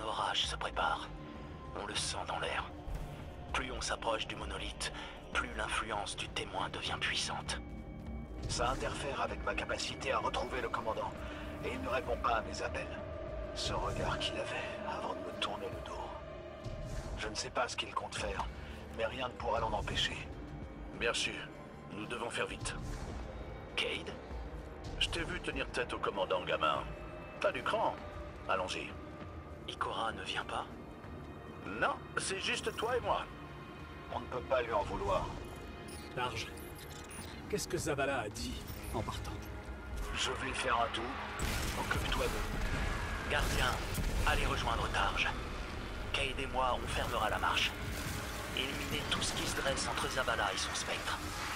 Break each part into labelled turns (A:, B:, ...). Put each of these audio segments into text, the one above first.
A: orage se prépare. On le sent dans l'air. Plus on s'approche du monolithe, plus l'influence du témoin devient puissante.
B: Ça interfère avec ma capacité à retrouver le commandant, et il ne répond pas à mes appels. Ce regard qu'il avait avant de me tourner le dos. Je ne sais pas ce qu'il compte faire, mais rien ne pourra l'en empêcher.
C: Bien sûr, nous devons faire vite.
A: Cayde?
C: Je t'ai vu tenir tête au commandant, gamin. T'as du cran. Allons-y.
A: Ikora ne vient pas?
C: Non, c'est juste toi et moi.
B: On ne peut pas lui en vouloir.
D: Targe, qu'est-ce que Zavala a dit en partant?
B: Je vais faire un tour. Occupe-toi de...
A: Gardien, allez rejoindre Targe. Cayde et moi, on fermera la marche. Éliminez tout ce qui se dresse entre Zavala et son spectre.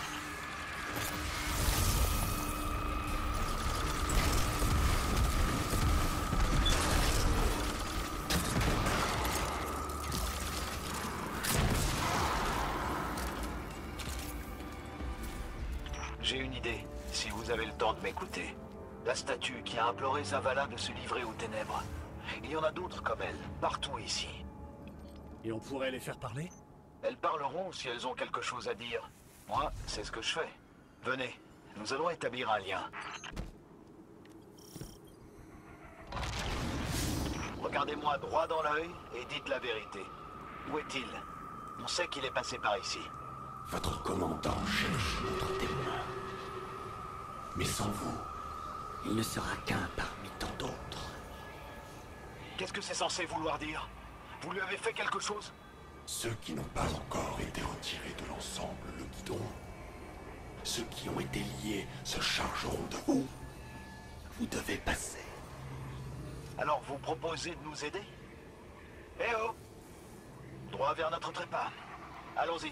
B: J'ai une idée, si vous avez le temps de m'écouter. La statue qui a imploré Zavala de se livrer aux ténèbres. Il y en a d'autres comme elle, partout ici.
D: Et on pourrait les faire parler?
B: Elles parleront si elles ont quelque chose à dire. Moi, c'est ce que je fais. Venez, nous allons établir un lien. Regardez-moi droit dans l'œil et dites la vérité. Où est-il? On sait qu'il est passé par ici.
E: Votre commandant cherche notre témoin. Mais sans vous, il ne sera qu'un parmi tant d'autres.
B: Qu'est-ce que c'est censé vouloir dire? Vous lui avez fait quelque chose?
E: Ceux qui n'ont pas encore été retirés de l'ensemble le guideront. Ceux qui ont été liés se chargeront de vous. Vous devez passer.
B: Alors vous proposez de nous aider? Eh oh! Droit vers notre trépas. Allons-y.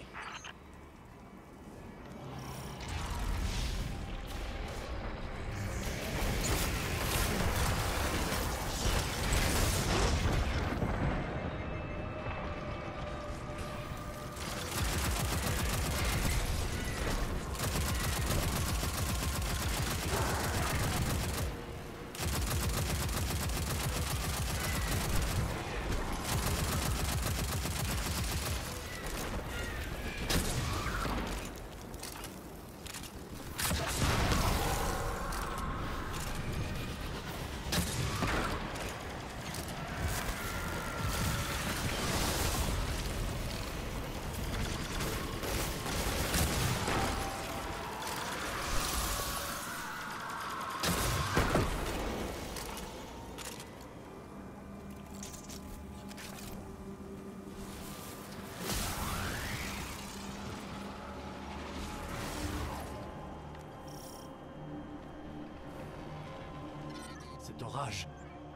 D: Cet orage.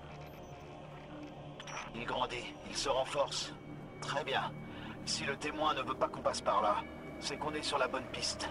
B: Il grandit, il se renforce. Très bien. Si le témoin ne veut pas qu'on passe par là, c'est qu'on est sur la bonne piste.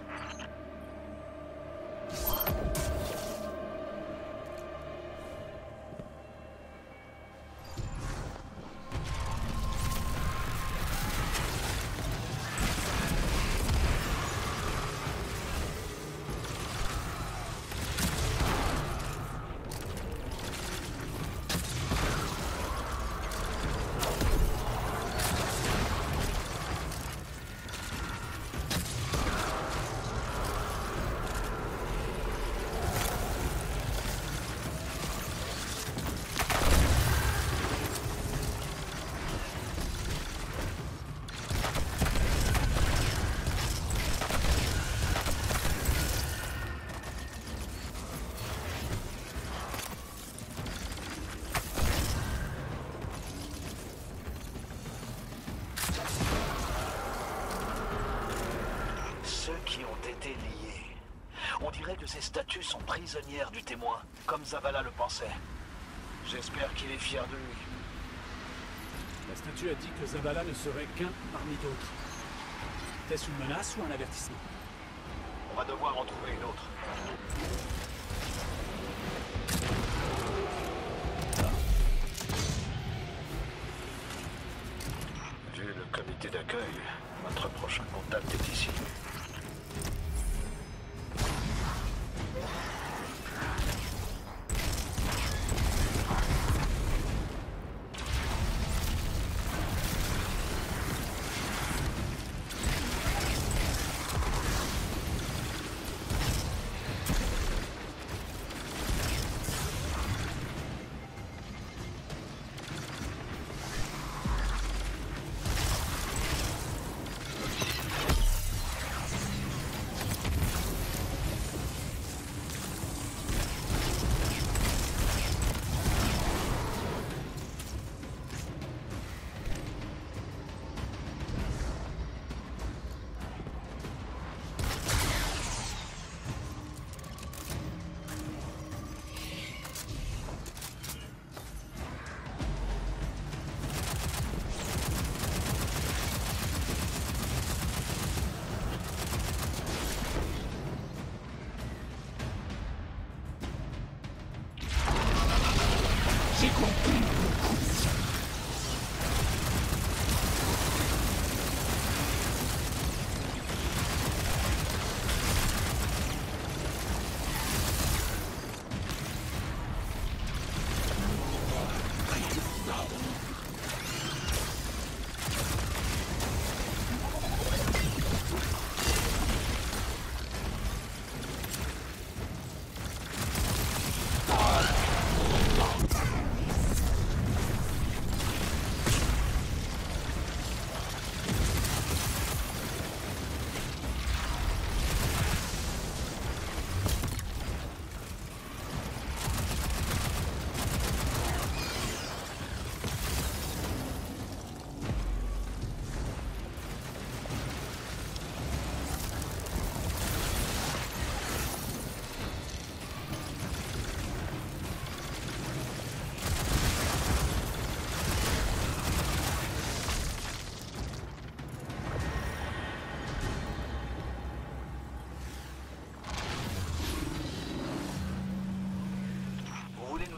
B: On dirait que ces statues sont prisonnières du témoin, comme Zavala le pensait. J'espère qu'il est fier de lui.
D: La statue a dit que Zavala ne serait qu'un parmi d'autres. Est-ce une menace ou un avertissement?
B: On va devoir en trouver une autre. Vu le comité d'accueil, notre prochain contact est ici.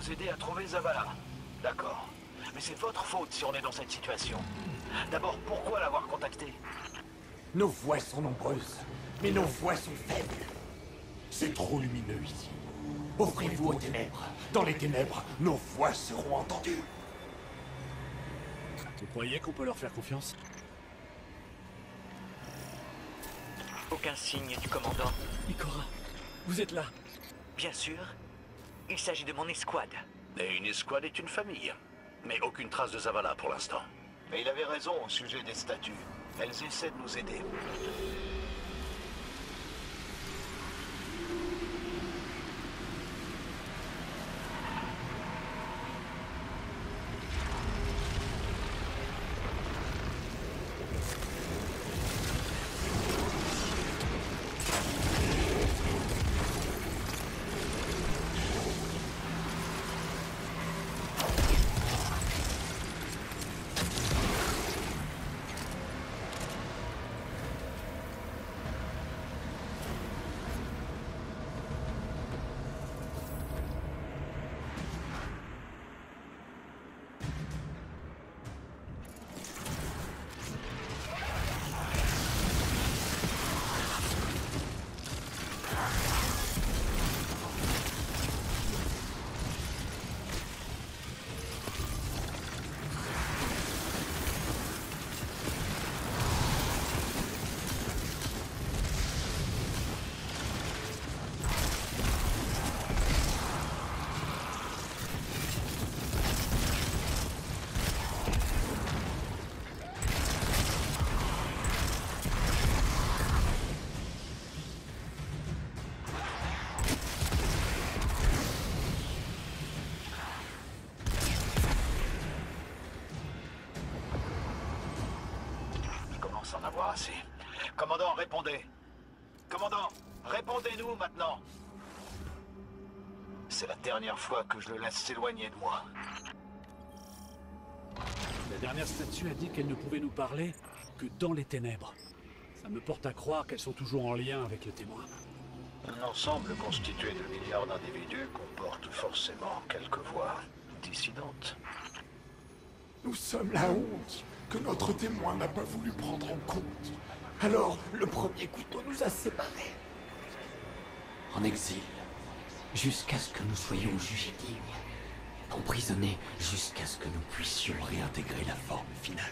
B: nous aider à trouver Zavala. D'accord. Mais c'est votre faute si on est dans cette situation. D'abord, pourquoi l'avoir contacté?
E: Nos voix sont nombreuses, mais nos voix sont faibles. C'est trop lumineux ici. Offrez-vous aux ténèbres. Dans les ténèbres, nos voix seront entendues.
D: Vous croyez qu'on peut leur faire confiance?
A: Aucun signe du commandant.
D: Ikora, vous êtes là.
A: Bien sûr, il s'agit de mon escouade.
C: Et une escouade est une famille. Mais aucune trace de Zavala pour l'instant.
B: Mais il avait raison au sujet des statues. Elles essaient de nous aider. En avoir assez. Commandant, répondez. Commandant, répondez-nous maintenant. C'est la dernière fois que je le laisse s'éloigner de moi.
D: La dernière statue a dit qu'elle ne pouvait nous parler que dans les ténèbres. Ça me porte à croire qu'elles sont toujours en lien avec le témoin.
B: Un ensemble constitué de milliards d'individus comporte forcément quelques voix dissidentes.
E: Nous sommes la honte que notre témoin n'a pas voulu prendre en compte. Alors, le premier couteau nous a séparés.
F: En exil, jusqu'à ce que nous soyons jugés dignes. Emprisonnés jusqu'à ce que nous puissions réintégrer la forme finale.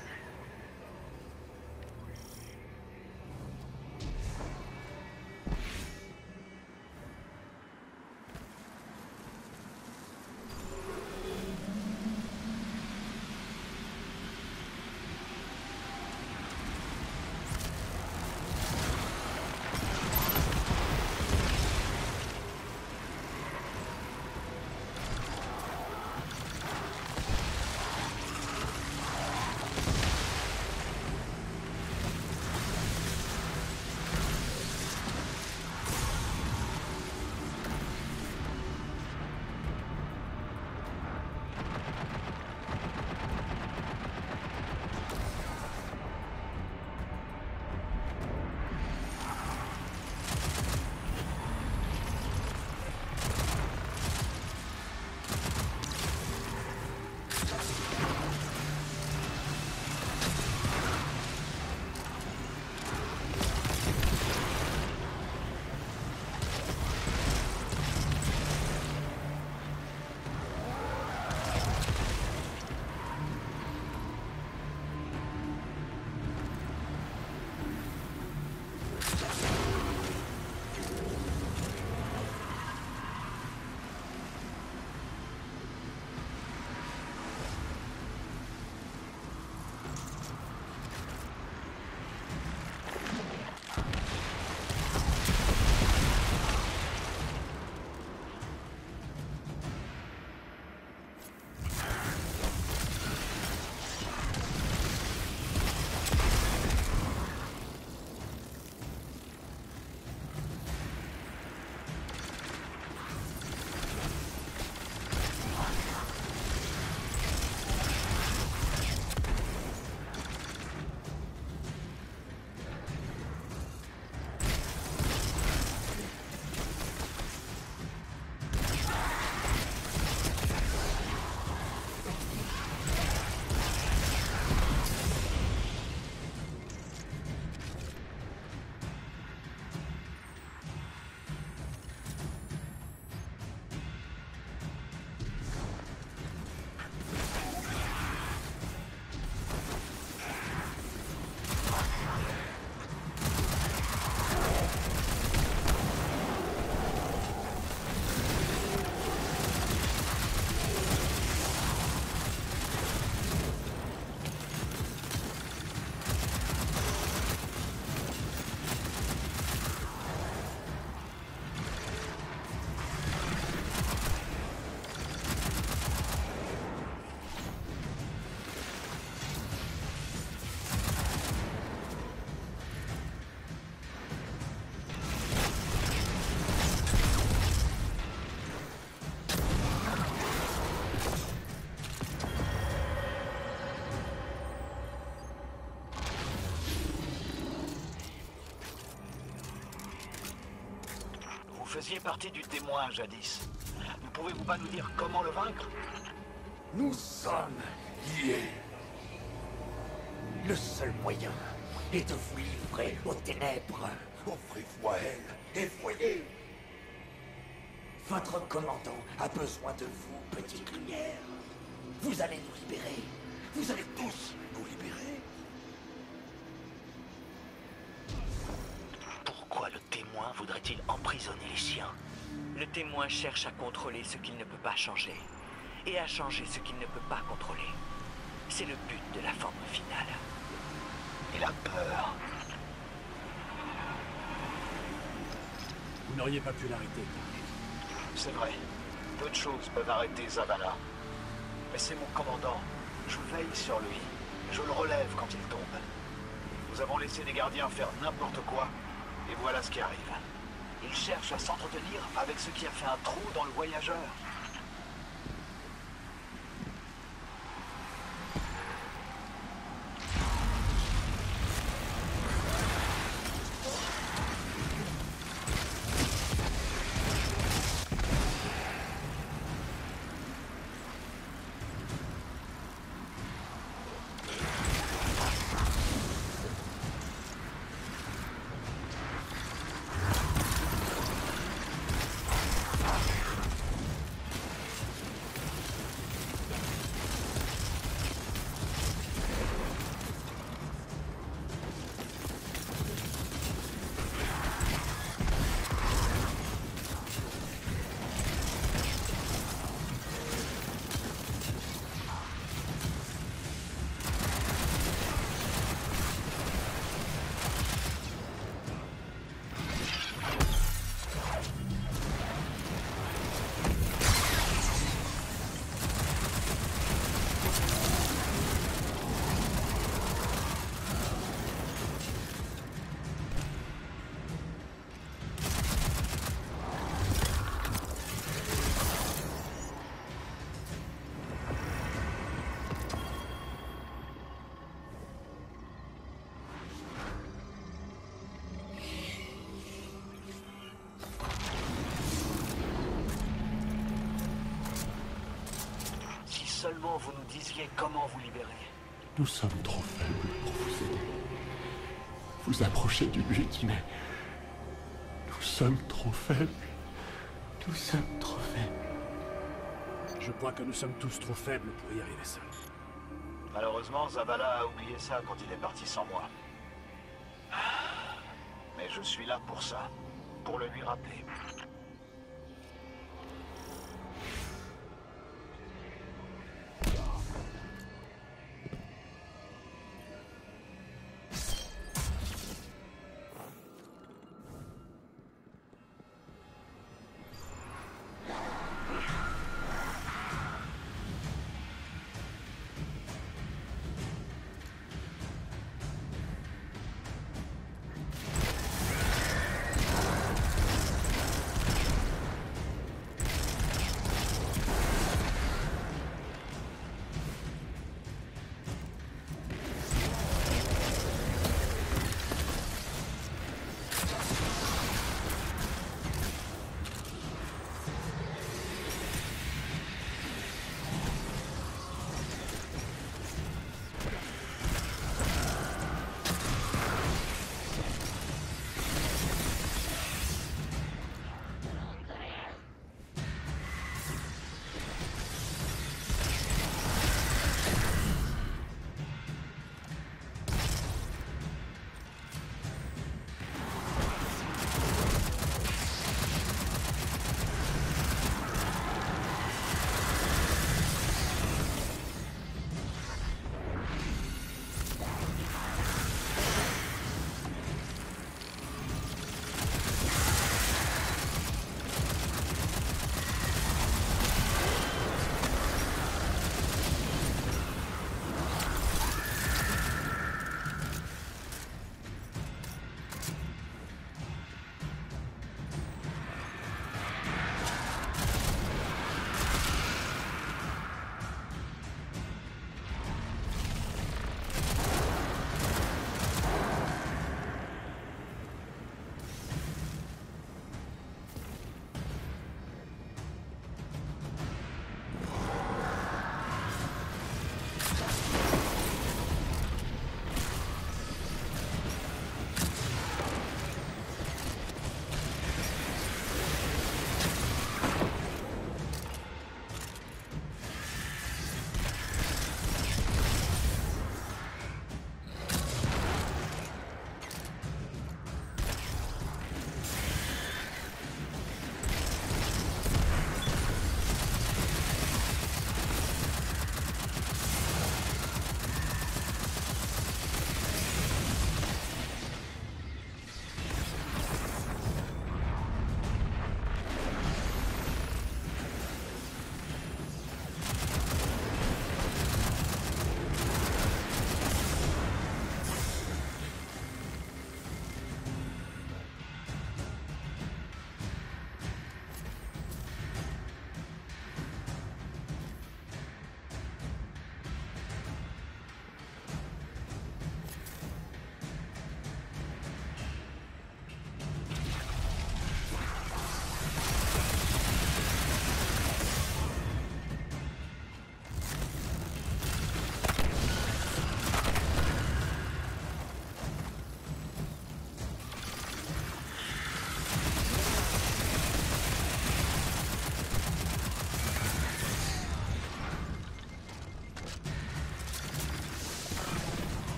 B: faisiez partie du témoin jadis. Ne pouvez-vous pas nous dire comment le vaincre?
E: Nous sommes liés. Le seul moyen est de vous livrer aux ténèbres. Offrez-vous à elle et voyez. Votre commandant a besoin de vous, petite lumière. Vous allez nous libérer. Vous allez tous nous libérer.
A: Pourquoi le témoin voudrait-il emprisonner les siens?
G: Le témoin cherche à contrôler ce qu'il ne peut pas changer, et à changer ce qu'il ne peut pas contrôler. C'est le but de la forme finale.
B: Il a peur.
D: Vous n'auriez pas pu l'arrêter.
B: C'est vrai. Peu de choses peuvent arrêter Zavala. Mais c'est mon commandant. Je veille sur lui. Je le relève quand il tombe. Nous avons laissé les gardiens faire n'importe quoi. Et voilà ce qui arrive. Il cherche à s'entretenir avec ce qui a fait un trou dans le voyageur. Seulement vous nous disiez comment vous libérer.
E: Nous sommes trop faibles pour vous aider. Vous approchez du but, mais... Nous sommes trop faibles. Nous sommes trop faibles.
D: Je crois que nous sommes tous trop faibles pour y arriver seuls.
B: Malheureusement, Zavala a oublié ça quand il est parti sans moi. Mais je suis là pour ça. Pour le lui rappeler.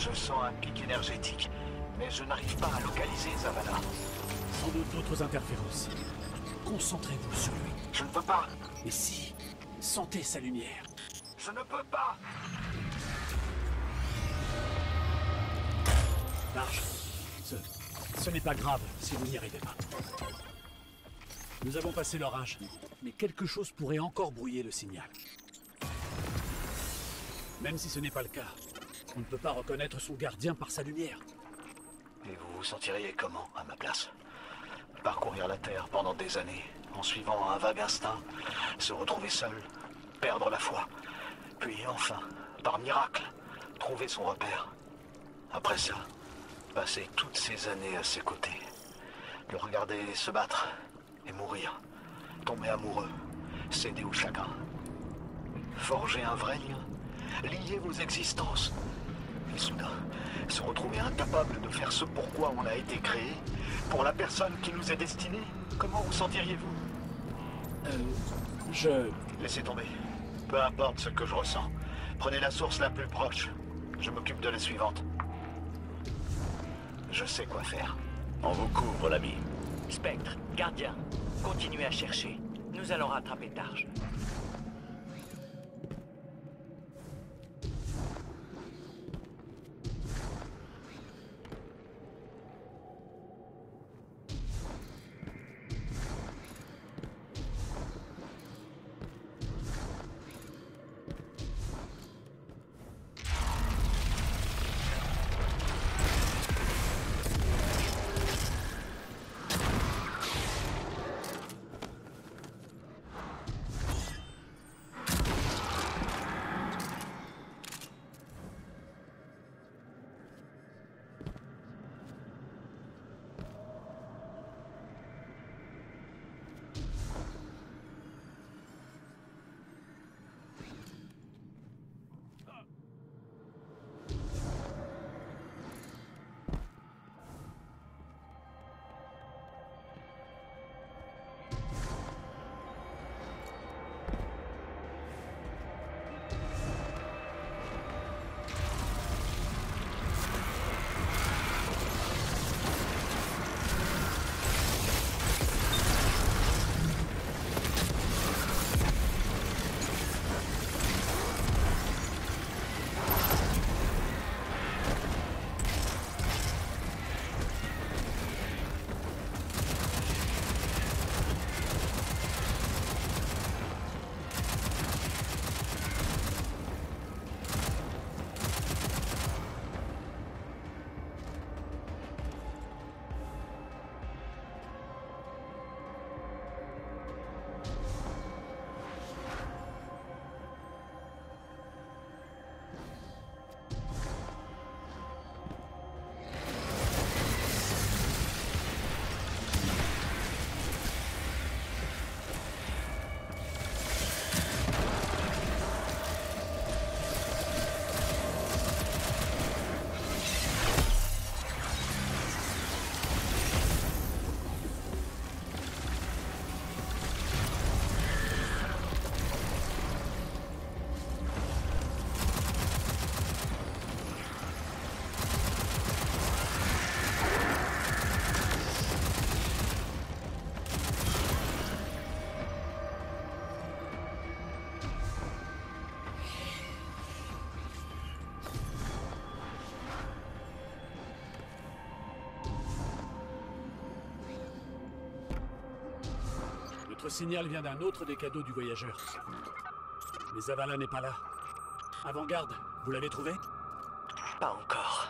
B: Je sens un pic énergétique, mais je n'arrive pas à localiser Zavala.
D: Sans doute d'autres interférences. Concentrez-vous sur lui.
B: Je ne peux pas.
D: Et si, sentez sa lumière.
B: Je ne peux pas.
D: Marche. Ce n'est pas grave si vous n'y arrivez pas. Nous avons passé l'orage, mais quelque chose pourrait encore brouiller le signal. Même si ce n'est pas le cas, on ne peut pas reconnaître son gardien par sa lumière.
B: Et vous vous sentiriez comment à ma place? Parcourir la Terre pendant des années, en suivant un vague instinct, se retrouver seul, perdre la foi, puis enfin, par miracle, trouver son repère. Après ça, passer toutes ces années à ses côtés, le regarder se battre et mourir, tomber amoureux, céder au chagrin. Forger un vrai lien, lier vos existences, et soudain, se retrouver incapable de faire ce pourquoi on a été créé, pour la personne qui nous est destinée. Comment vous sentiriez-vous? Laissez tomber. Peu importe ce que je ressens. Prenez la source la plus proche. Je m'occupe de la suivante. Je sais quoi faire.
C: On vous couvre, l'ami.
G: Spectre, gardien, continuez à chercher. Nous allons rattraper Targe.
D: Notre signal vient d'un autre des cadeaux du voyageur. Mais Zavala n'est pas là. Avant-garde, vous l'avez trouvé?
G: Pas encore.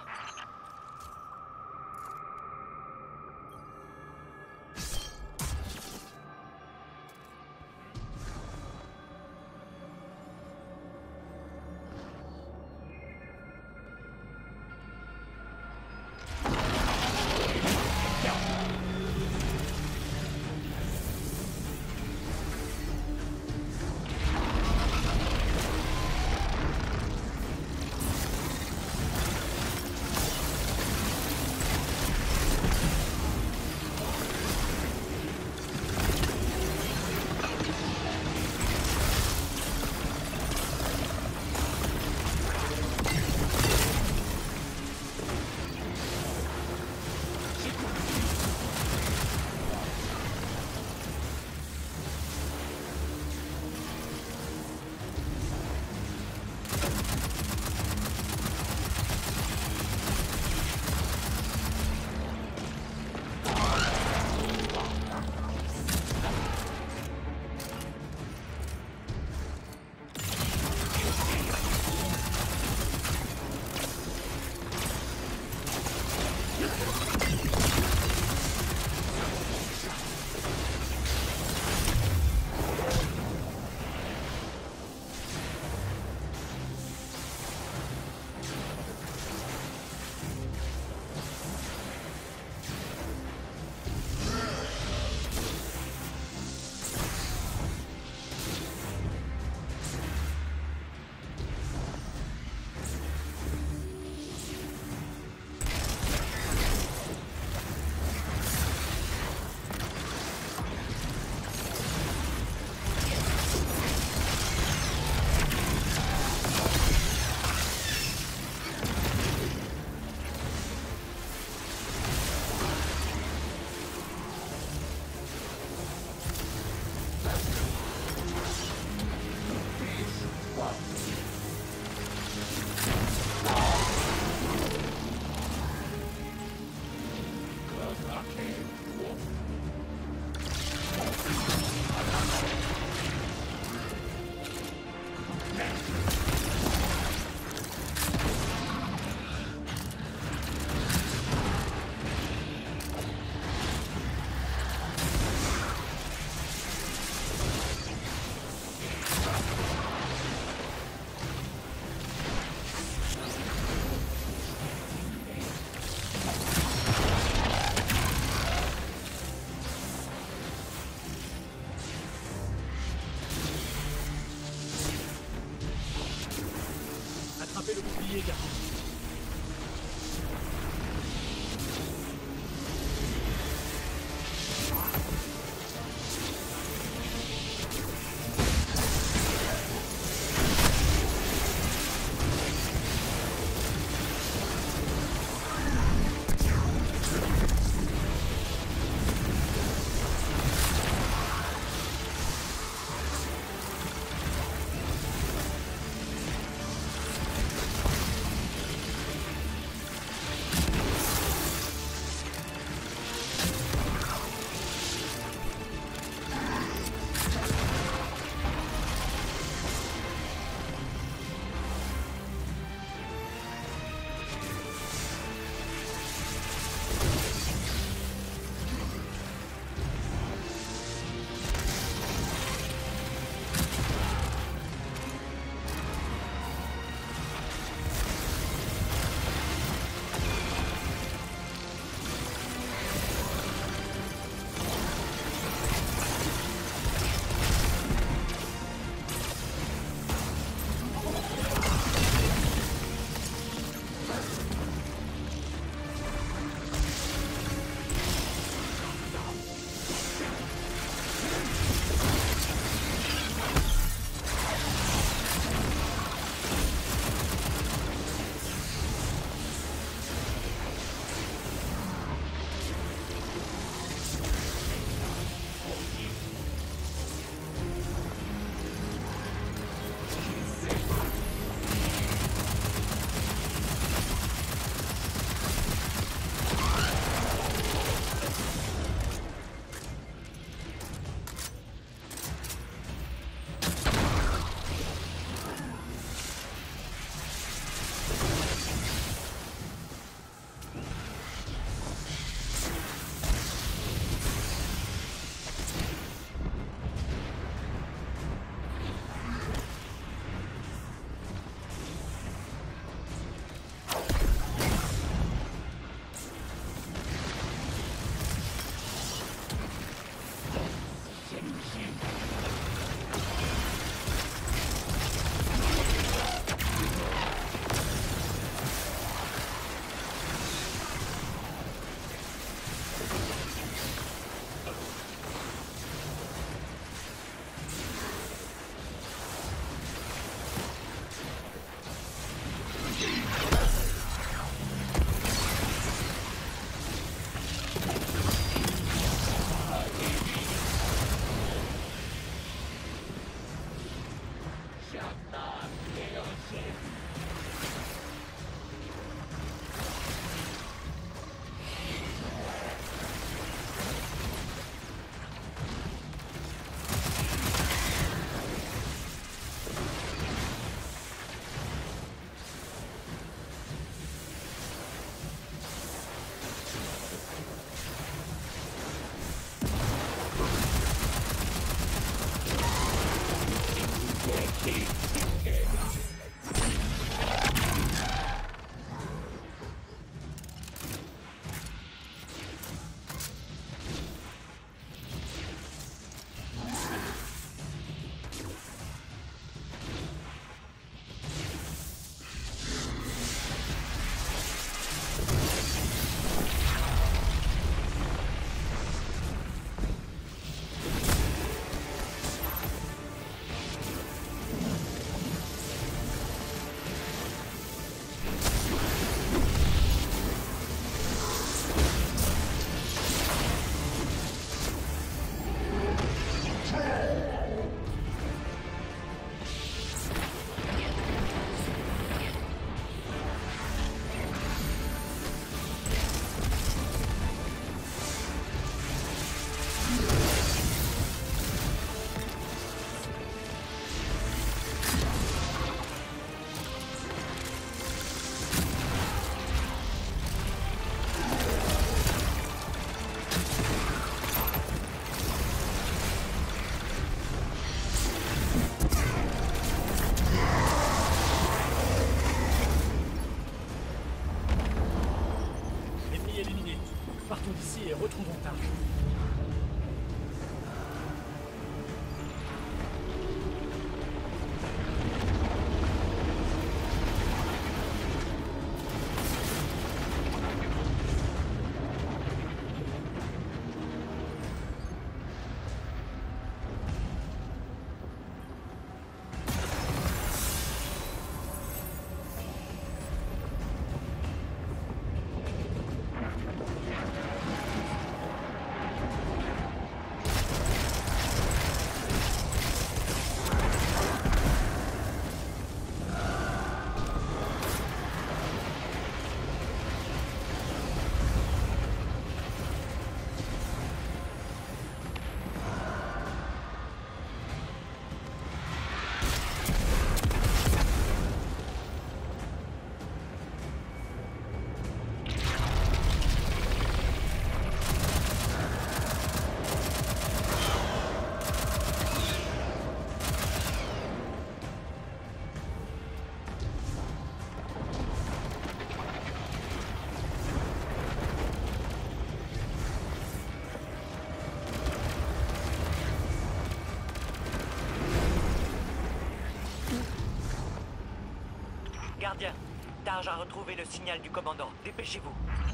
G: gardiens. Targe a retrouvé le signal du commandant. Dépêchez-vous.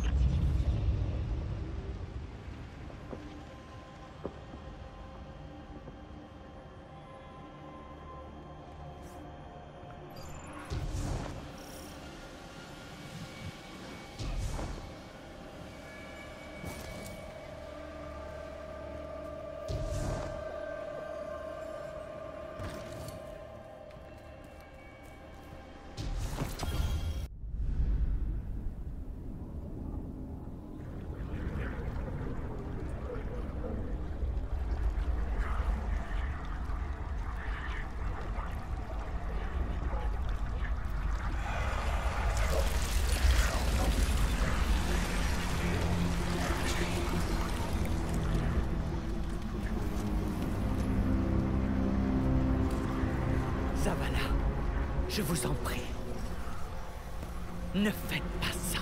G: Zavala, je vous en prie. Ne faites pas ça.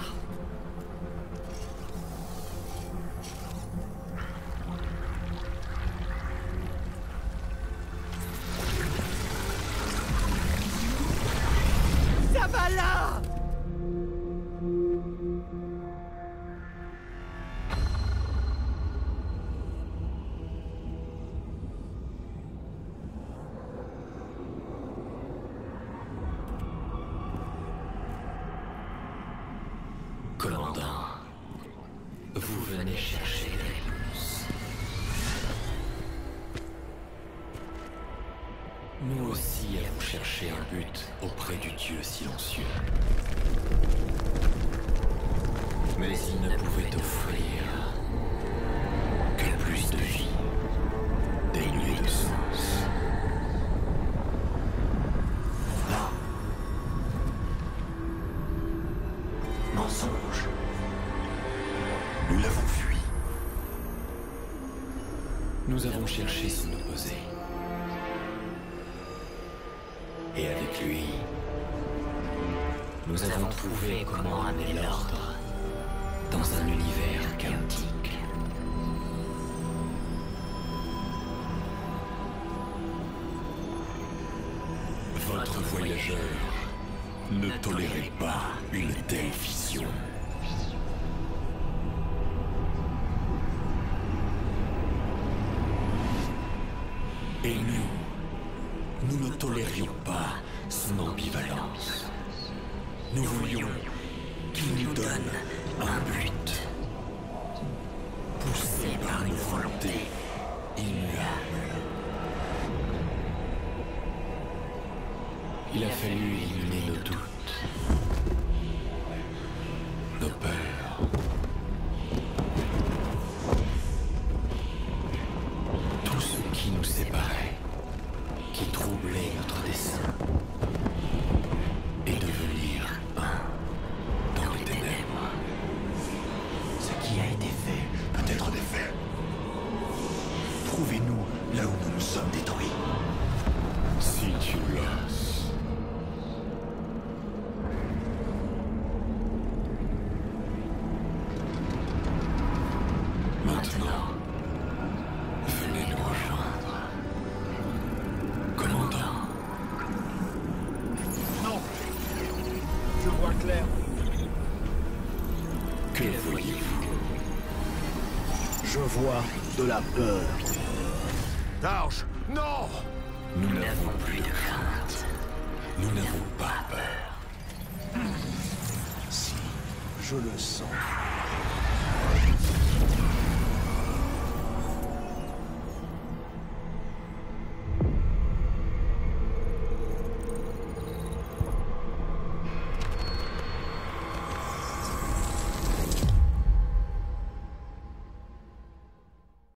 G: Zavala!
F: Commandant, vous venez chercher des réponses. Nous aussi avons cherché un but auprès du Dieu silencieux. Mais il ne pouvait offrir que plus de vie, dénuée de sens.
B: Mensonge. Nous l'avons fui.
F: Nous avons cherché son opposé. Et avec lui, nous avons trouvé comment amener l'ordre dans un univers chaotique. Votre voyageur ne tolérait pas une telle vision. Et nous ne tolérions pas son ambivalence. Nous voulions qu'il nous donne un but, poussé par une volonté immuable. Il a fallu éliminer nos doutes, nos peurs, tout ce qui nous séparait, qui troublait notre dessein, et devenir un dans les ténèbres.
B: Ce qui a été fait peut être défait. Trouvez-nous là où nous nous sommes détruits.
E: Si tu l'as.
F: Maintenant, venez nous rejoindre. Commandant.
B: Non. Je vois clair.
F: Que voyez-vous?
B: Je vois de la peur. Targe, non!
F: Nous n'avons plus de crainte. Nous n'avons pas peur.
B: Si, je le sens.